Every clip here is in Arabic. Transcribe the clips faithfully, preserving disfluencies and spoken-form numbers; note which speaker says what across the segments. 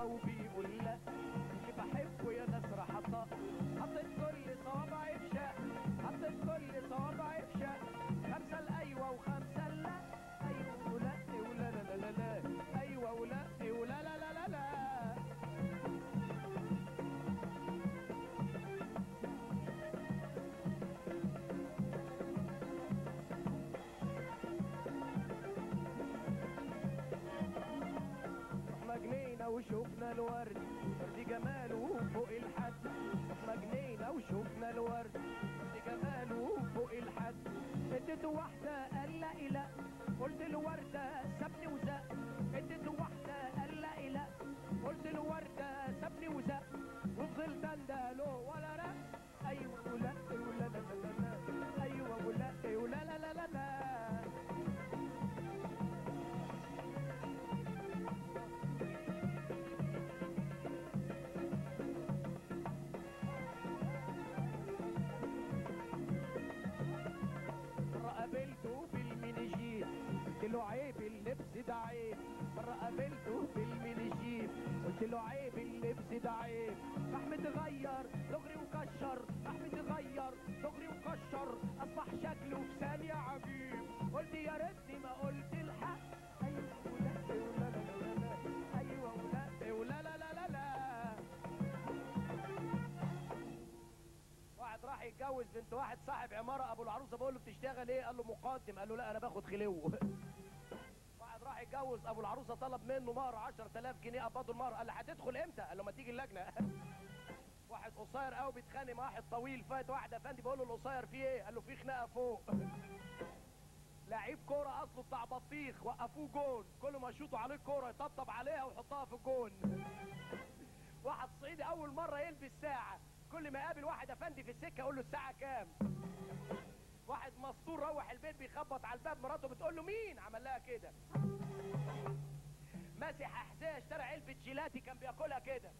Speaker 1: وبيقول لا اللي بحبه يا ناس راح اطق. حطيت كل صوابعي في شق، حطيت كل صوابعي في شق، خمسه الايوه وخمسه اللا، ايوه ولا ولا لا لا لا، ايوه ولا ولا لا لا لا لا. جنينا وشوفنا الورد، ورد جماله فوق الحد. احنا جنينا وشوفنا الورد، ورد جماله فوق الحد. اديته واحدة قال لا لا، قلت الوردة سابني وزق. اديته واحدة قال لا لا، قلت الوردة سابني وزق. وفضلت اندهله ولا لا، ايوه ولا ولا لا لا لا، ايوه ولا ولا لا لا لا لا. قابلته بالمنيجيب قلت له عيب اللبس ده عيب. مرة قابلته بالمنيجيب قلت له عيب اللبس ده عيب. راح متغير دغري وكشر، راح متغير دغري وكشر، اصبح شكله في ثانية عجيب. قلت يا ريتني ما قلت الحق، ايوه ولا ولا لا لا لا، ايوه ولا ولا لا لا لا لا. واحد راح يتجوز بنت واحد صاحب عماره، ابو العروسه بقول له بتشتغل ايه؟ قال له مقدم. قال له لا انا باخد خلو. واحد راح يتجوز، ابو العروسه طلب منه مهر عشرة آلاف جنيه، قبضوا المهر. قال له هتدخل امتى؟ قال له ما تيجي اللجنه. واحد قصير قوي بيتخانق مع واحد طويل، فات واحد افندي بيقول له القصير فيه ايه؟ قال له في خناقه فوق. لعيب كوره اصله بتاع بطيخ، وقفوه جون، كل ما يشوطوا عليه الكوره يطبطب عليها ويحطها في الجون. واحد صعيدي اول مره يلبس ساعه، كل ما يقابل واحد افندي في السكه يقول له الساعه كام. واحد مسطول روح البيت بيخبط على الباب، مراته بتقول له مين؟ عمل لها كده. مسح حذاء، اشترى علبه جيلاتي كان بياكلها كده.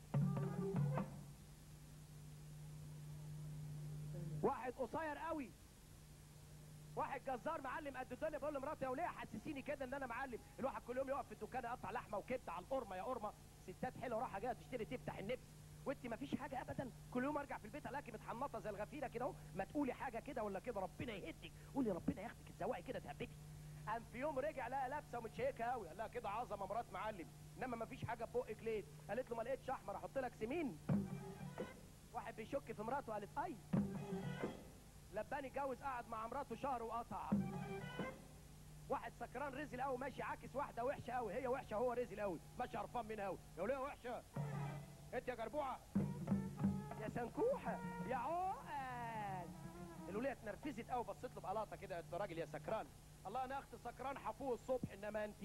Speaker 1: واحد قصير قوي، واحد جزار معلم قد الدنيا بيقول لمراته يا وليه حسسيني كده ان انا معلم. الواحد كل يوم يقف في الدكان يقطع لحمه وكبده على القرمه يا قرمه. ستات حلوه رايحه جايه تشتري تفتح النفس، وانت ما فيش حاجه ابدا. كل يوم ارجع في البيت الاقي متحنطه زي الغفيره كده اهو. ما تقولي حاجه كده ولا كده، ربنا يهدك. قولي ربنا ياخدك تزوقي كده تهبدي. قام في يوم رجع لقى لابسه ومتشيكه قوي، قال لها كده عظمه مرات معلم، انما ما فيش حاجه في بقك ليه؟ قالت له ما لقيتش احمر احط لك سمين. واحد بيشك في مراته، قالت اي. لباني اتجوز، قعد مع مراته شهر وقطع. واحد سكران رزل قوي ماشي عاكس واحده وحشه قوي، هي وحشه هو رزل قوي، ماشي قرفان منها قوي. يا وليه وحشه انت يا جربوعه يا سنكوحه يا عقل. الوليه اتنرفزت قوي، بصيت له بقلاطه كده، قالت له راجل يا سكران. الله انا اخت سكران حفوه الصبح، انما انت.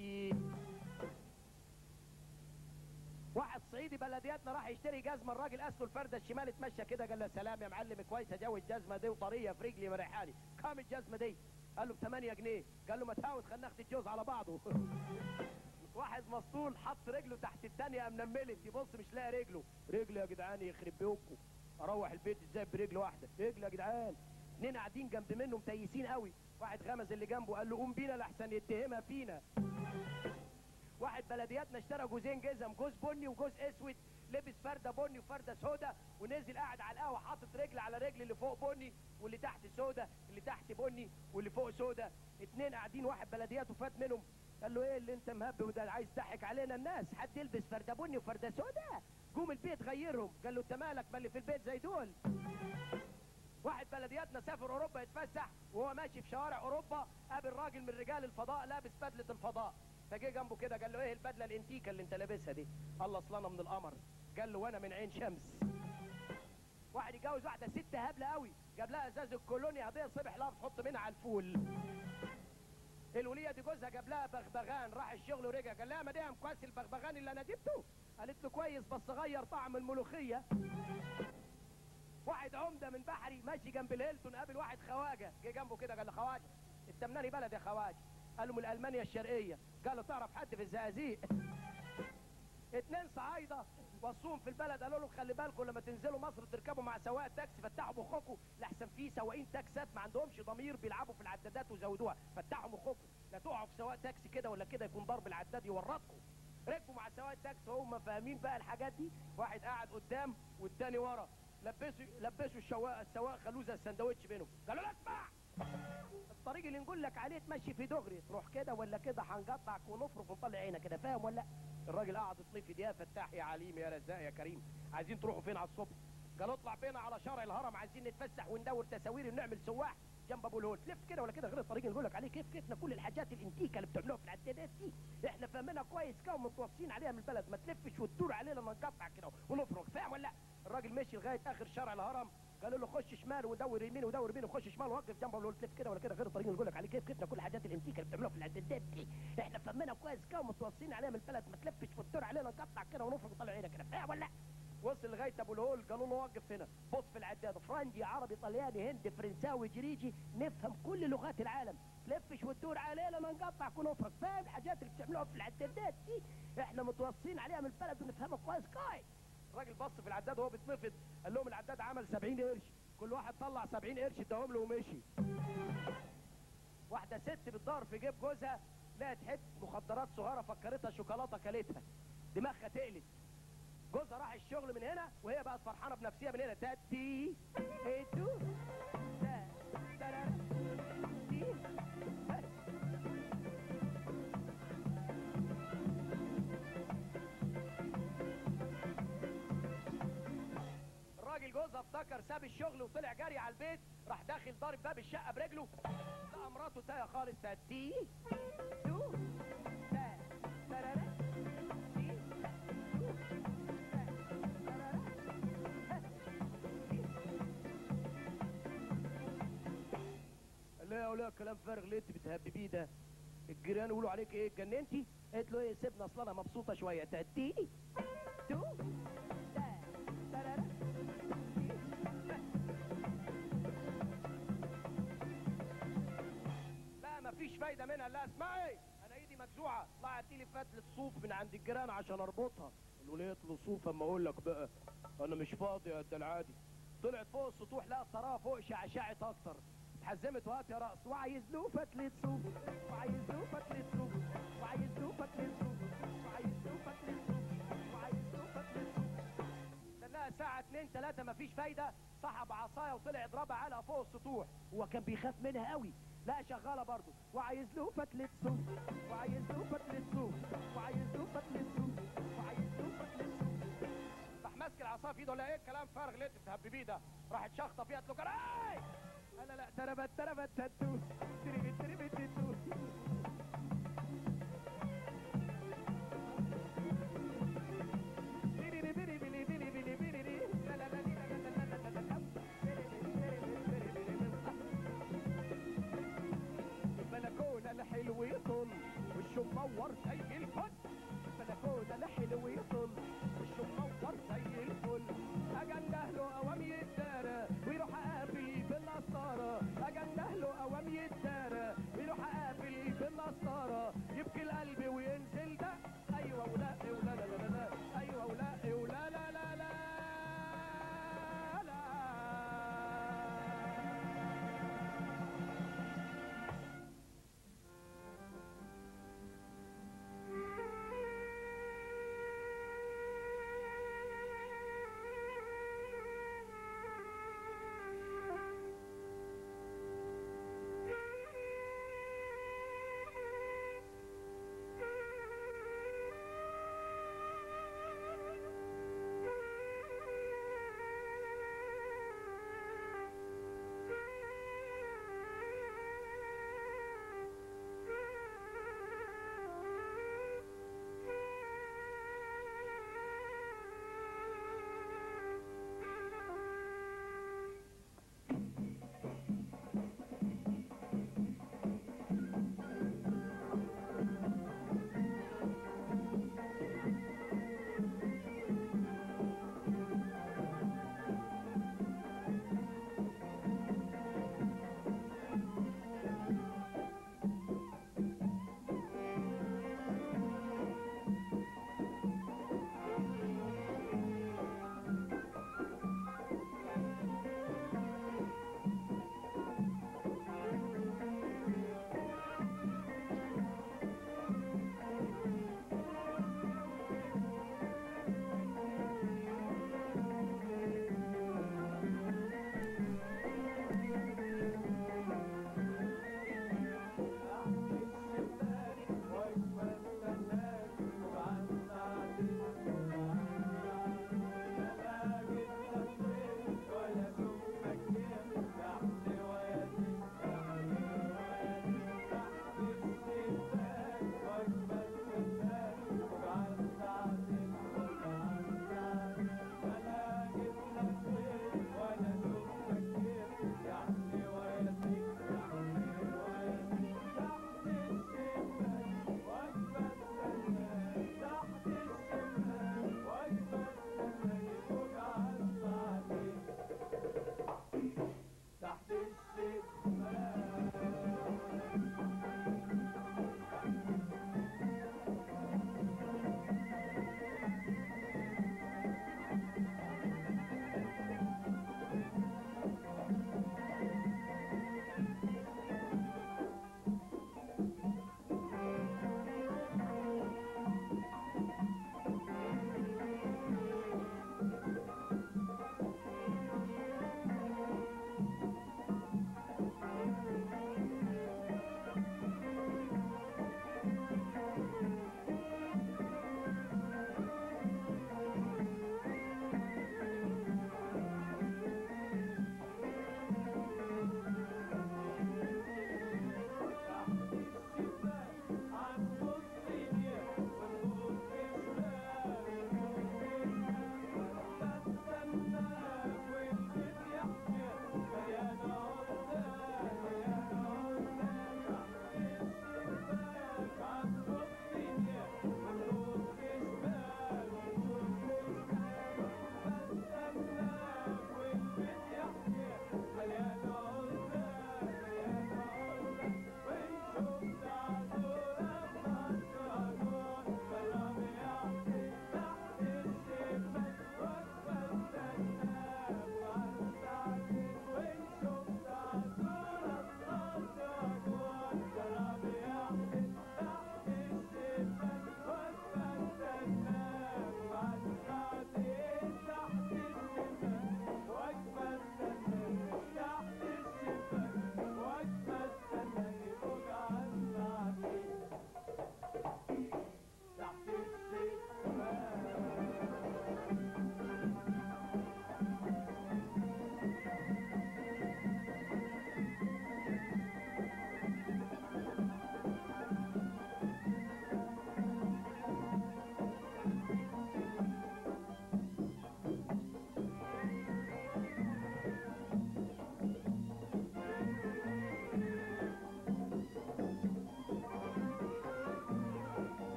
Speaker 1: واحد صعيدي بلدياتنا راح يشتري جزمه، الراجل قاسله الفرده الشمال، اتمشى كده قال له سلام يا معلم كويس اداوي الجزمه دي وطريه في رجلي مريحاني. كام الجزمه دي؟ قال له ب ثمانية جنيه. قال له ما تهاوت خلينا ناخد الجوز على بعضه. واحد مسطول حط رجله تحت الثانيه، قام نملت يبص مش لاقي رجله. رجله يا جدعان يخرب بيوتكم، اروح البيت ازاي برجل واحده؟ رجله يا جدعان. اتنين قاعدين جنب منه متيسين قوي، واحد غمز اللي جنبه قال له قوم بينا لحسن يتهمها فينا. واحد بلدياتنا اشترى جوزين جزم، جوز بني وجوز اسود، لبس فرده بني وفرده سودا، ونزل قاعد على القهوه حاطط رجل على رجل، اللي فوق بني واللي تحت سودا، اللي تحت بني واللي فوق سودا. اتنين قاعدين، واحد بلدياته فات منهم قال له ايه اللي انت مهب وده عايز تضحك علينا الناس؟ حد يلبس فرده بني وفرده سودا؟ قوم البيت غيرهم. قال له انت مالك ما اللي في البيت زي دول. واحد بلدياتنا سافر اوروبا يتفسح، وهو ماشي في شوارع اوروبا قابل راجل من رجال الفضاء لابس بدله الفضاء، فجه جنبه كده قال له ايه البدله الانتيكه اللي انت لابسها دي؟ الله اصل انا من القمر. قال له وانا من عين شمس. واحد يتجوز واحده ست هبله قوي، جاب لها ازاز الكولونيا هديه صبح لها تحط منها على الفول. الوليه دي جوزها جاب لها بغبغان، راح الشغل ورجع قال لها مدام كويس البغبغان اللي انا جبته؟ قالت له كويس بس غير طعم الملوخيه. واحد عمده من بحري ماشي جنب الهيلتون قابل واحد خواجه، جه جنبه كده قال له خواجه انت مناني بلد يا خواجه؟ قال له من المانيا الشرقيه. قال له تعرف حد في الزقازيق؟ اتنين صعايده وصوهم في البلد قالوا له خلي بالكم لما تنزلوا مصر تركبوا مع سواق تاكسي فتحوا مخكم، لحسن في سواقين تاكسات ما عندهمش ضمير بيلعبوا في العدادات وزودوها، فتحوا مخكم لا تقعوا في سواق تاكسي كده ولا كده يكون ضرب العداد يورطكم. ركبوا مع سواق التاكسي وهم فاهمين بقى الحاجات دي. واحد قاعد قدام والتاني ورا، لبسوا لبسوا الشواق السواق خلوه زي السندوتش بينهم. قالوا له اسمع، الطريق اللي نقول لك عليه تمشي في دغري، تروح كده ولا كده هنقطعك ونفرك ونطلع عينك كده، فاهم ولا لا؟ الراجل قعد يطلب في دقيقه، فتاح يا عليم يا رزاق يا كريم، عايزين تروحوا فين على الصبح؟ قالوا اطلع بينا على شارع الهرم، عايزين نتفسح وندور تصاوير ونعمل سواح جنب ابو الهول. تلف كده ولا كده غير الطريق اللي نقول لك عليه. كيف كيفنا كل الحاجات الانتيكه اللي بتعملوها في العدادات دي احنا فاهمينها كويس كده ومتوصين عليها من البلد، ما تلفش وتدور علينا نقطع كده ونفرك، فاهم ولا لا؟ الراجل مشي لغايه اخر شارع الهرم، قالوا له خش شمال ودور يمين ودور يمين وخش شمال ووقف جنبه ابو الهول. تلف كده ولا كده غير الطريق اللي نقول لك عليه. كيف كيفنا كل الحاجات الانتيكه اللي بتعملوها في العدادات دي احنا فاهمينها كويس كده ومتوصين عليها من البلد، ما تلفش وتدور علينا نقطع كده ونفرك ونطلع عينك كده، فاهم ولا لا؟ وصل لغايه ابو الهول، قالوا له وقف هنا، بص في العداد، فرنجي عربي طلياني هندي فرنساوي جريجي، نفهم كل لغات العالم، تلفش وتدور علينا ما نقطع ونفرك، فاهم الحاجات اللي بتعملوها في العدادات دي احنا متوصين عليها من البلد ونفهمها كويس كويس. الراجل بص في العداد وهو بيتنفض، قال لهم العداد عمل سبعين قرش، كل واحد طلع سبعين قرش اداهم له ومشي. واحده ست بتدور في جيب جوزها، لقت حته مخدرات صغيره فكرتها شوكولاته كلتها، دماغها تقلت. جوزها راح الشغل من هنا وهي بقت فرحانه بنفسها من هنا، تاتي ايتو تا تارا تي. الراجل جوزها افتكر ساب الشغل وطلع جري على البيت، راح داخل ضارب باب الشقه برجله، لقى مراته تايه خالص، تاتي تو تا تارا تي تو. لا يا ولا كلام فارغ اللي انت بتهببيه ده، الجيران يقولوا عليك ايه، اتجننتي؟ قالت له ايه، سيبنا اصل انا مبسوطه شويه، تهدي تو تا تارارا تي. لا مفيش فايده منها. لا اسمعي، انا ايدي مجزوعه، طلعت لي فتله صوف من عند الجيران عشان اربطها. قالوا لي اطلب صوف اما اقول لك بقى، انا مش فاضي قد العادي. طلعت فوق السطوح، لقى الطراوه فوق شعشعت اكتر، اتحزمت وقت يا رأس، وعايز له فتلة صوف، وعايز له فتلة صوف، وعايز له فتلة صوف، وعايز له فتلة صوف، وعايز له فتلة صوف. استناها ساعة اتنين تلاتة مفيش فايدة، سحب عصاية وطلع يضربها علقة فوق السطوح، هو كان بيخاف منها قوي، لا شغالة برضه، وعايز له فتلة صوف، وعايز له فتلة صوف، وعايز له فتلة صوف، وعايز له فتلة صوف. راح ماسك العصاية في ايده، ولا ايه الكلام فارغ اللي انت بتهببيه ده؟ راحت شخطة فيها، قالت له جراي. لا لا تربت تربت تتو تربت تربت تتو. البلكونة الحلو يطل وشه منور زي الفل، البلكونة الحلو يطل وشه منور زي الفل، اجنده له قوام يتدارى ويروح قابل بالنصارى، اجنده له قوام يتدارى ويروح قابل بالنصارى.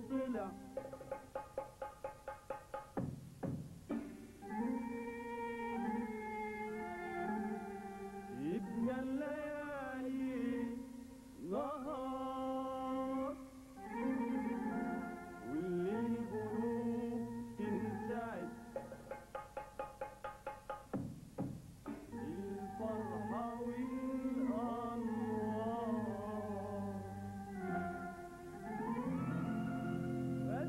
Speaker 2: طلع يبقى الليالي نهار والليل قلوب تنسعد الفرحة والأنوار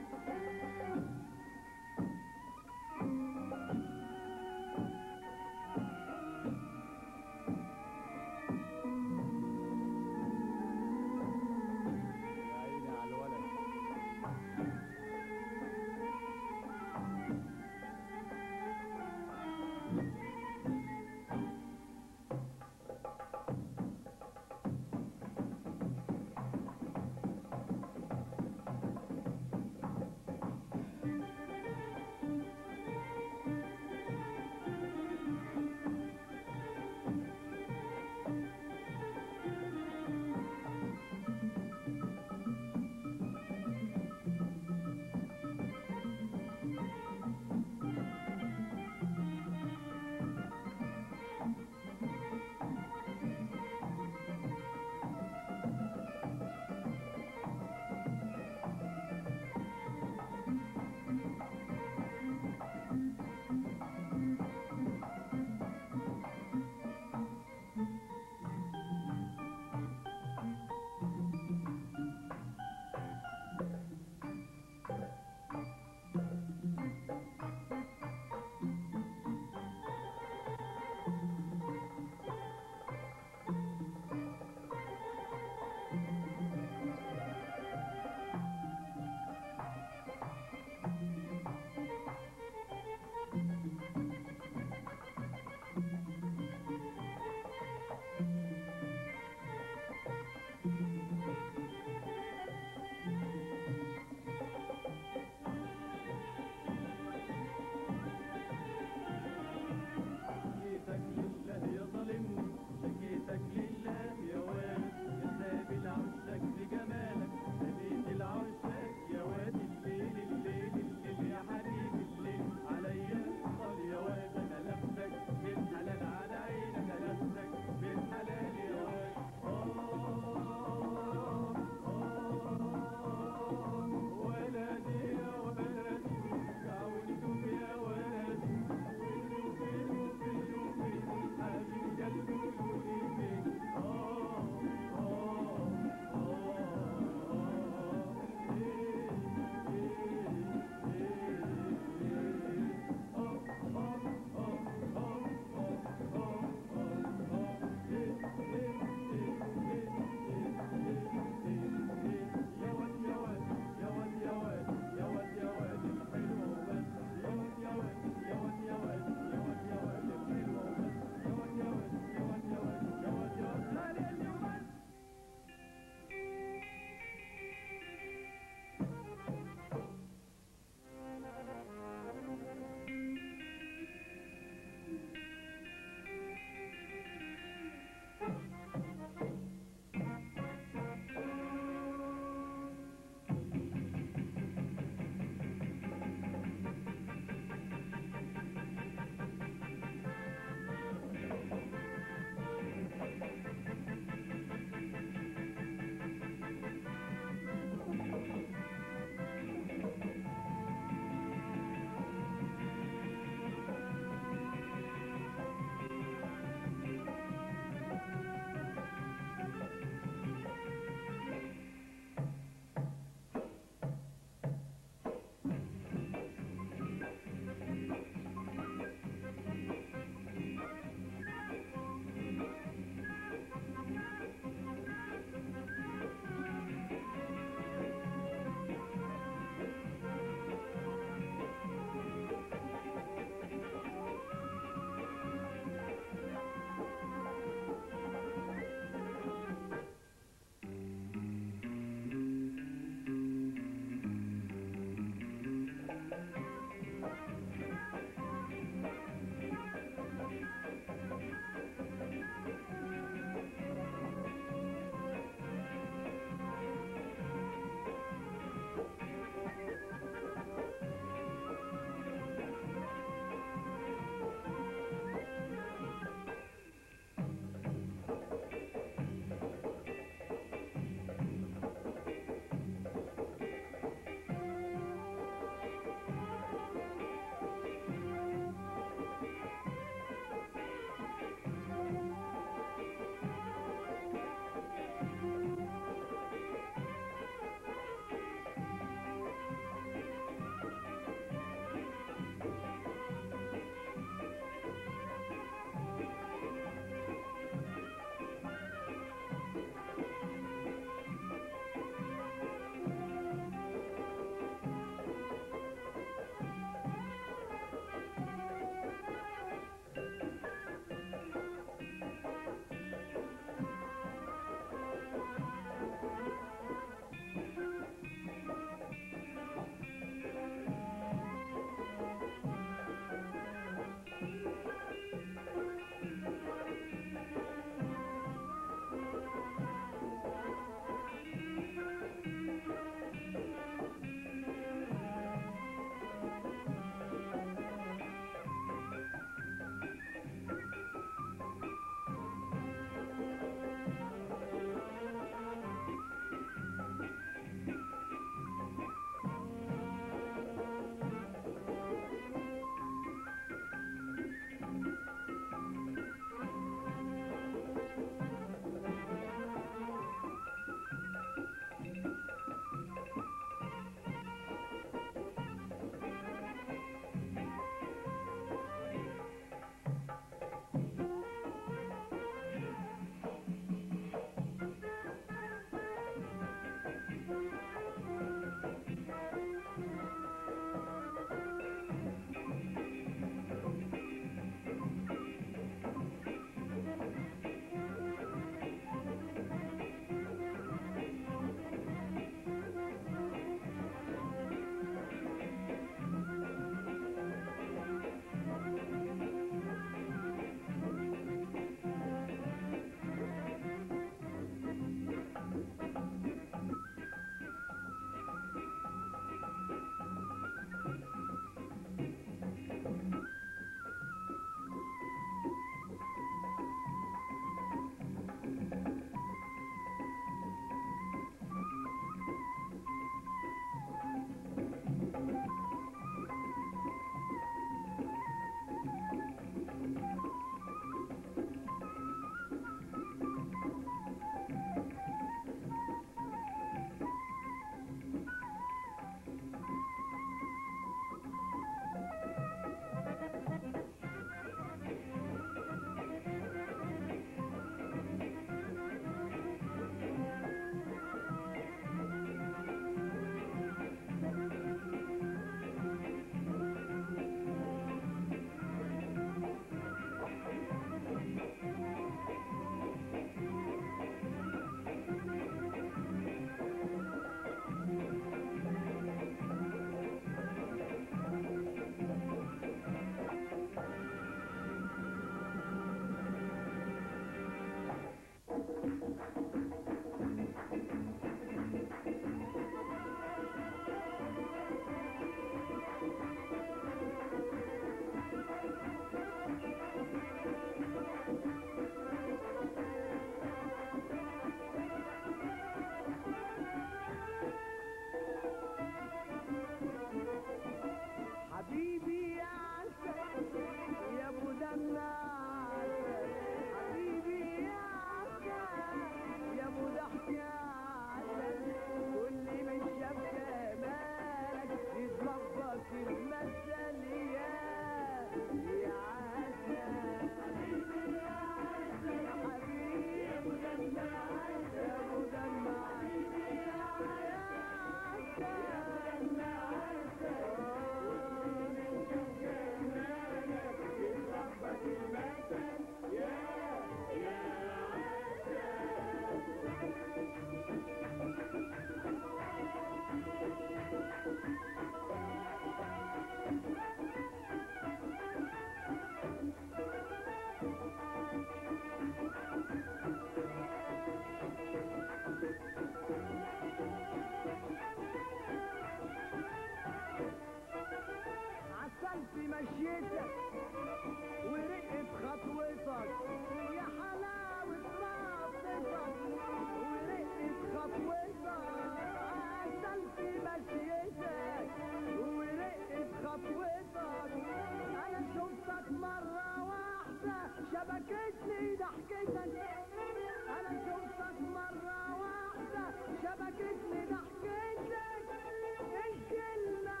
Speaker 1: صفوتك انا شفتك مرة واحدة شبكتني ضحكتك انا شفتك مرة واحدة شبكتني ضحكتك الكلمة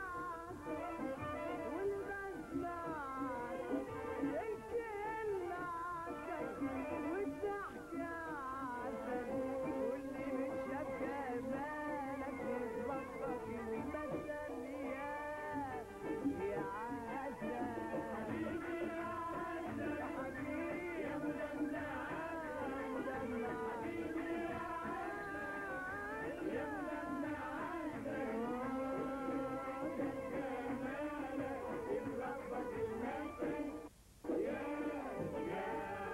Speaker 1: والبسمة الكلمة والضحكة واللي مش شاف جمالك يتبطك المثالية يا عسل حبيبي يا عسل يا حبيبي يا مدلع مدلع حبيبي يا عسل يا مدلع جمالك يتبطك المثالية يا يا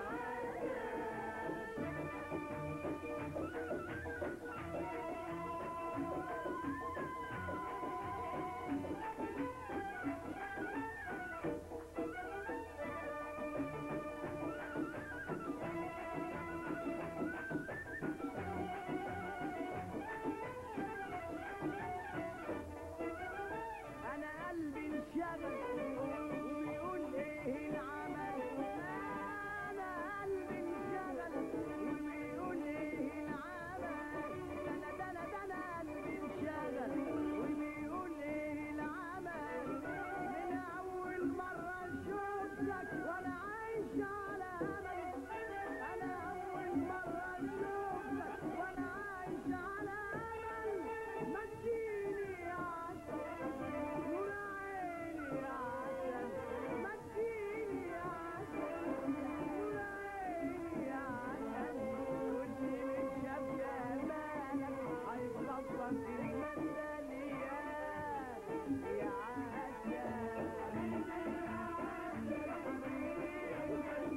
Speaker 1: انا قلبي انشغل وبيقول ايه العمل انا قلبي انشغل وبيقول ايه العمل انا ده انا ده انا قلبي انشغل وبيقول ايه العمل من اول مرة شفتك وانا عايش على امل انا اول مرة شفتك وانا عايش على امل ما تجيني يا عسل نور عيني يا عسل ما تجيني يا عسل نور عيني يا عسل واللي مش شاف جمالك هيصفك المثالية يا عسل حبيبي يا عسل حبيبي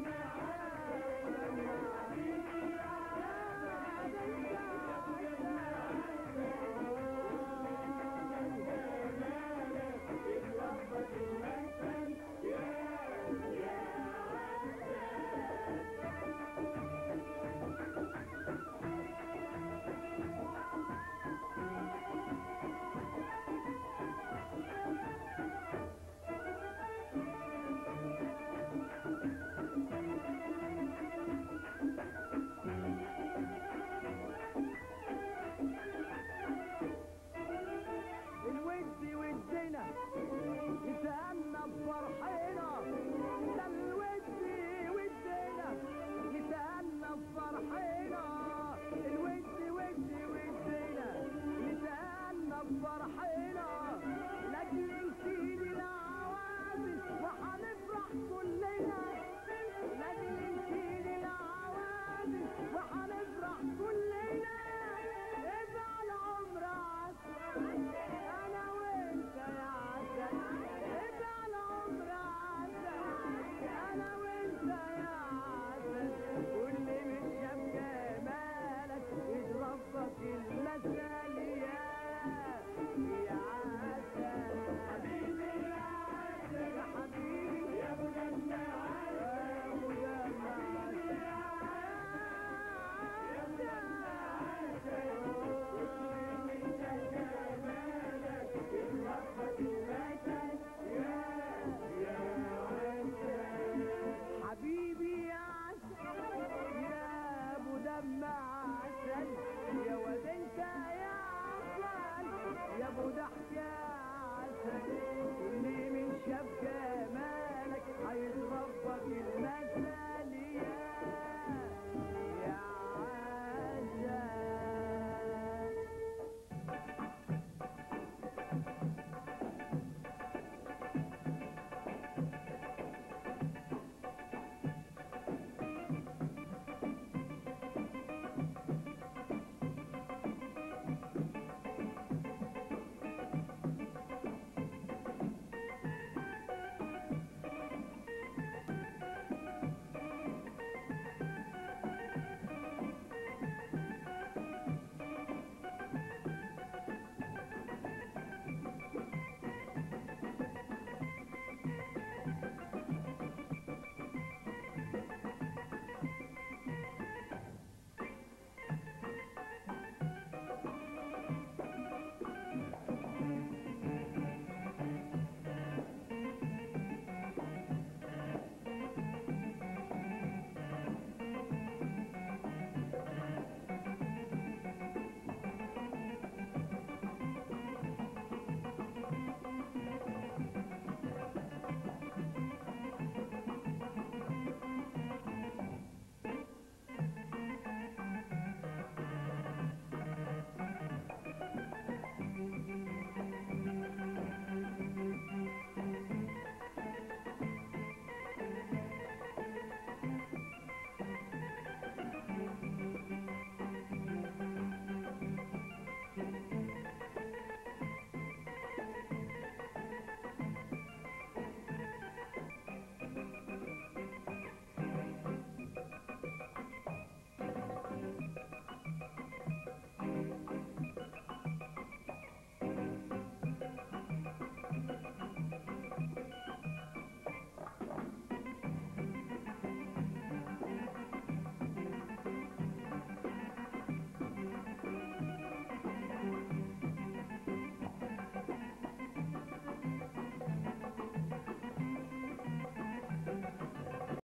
Speaker 1: الود ودنا نتهنى بفرحنا ده الود ودنا نتهنى بفرحنا الود ود ودنا نتهنى بفرحنا لاجل نشيل العوازل وهنفرح كلنا لاجل نشيل العوازل وهنفرح كلنا ابقى العمر عسل انا وانت يا عسل ابقى العمر عسل انا وانت يا عسل واللي مش شاف جمالك يضربك المثالية يا عسل حبيبي يا عسل يا حبيبي يا مدلع يا مدلع يا مدلع حبيبي يا عسل يا ابو دم عسل يا واد انت يا عسل يا ابو ضحكة عسل اللي من شاف جمالك هيضربك المثل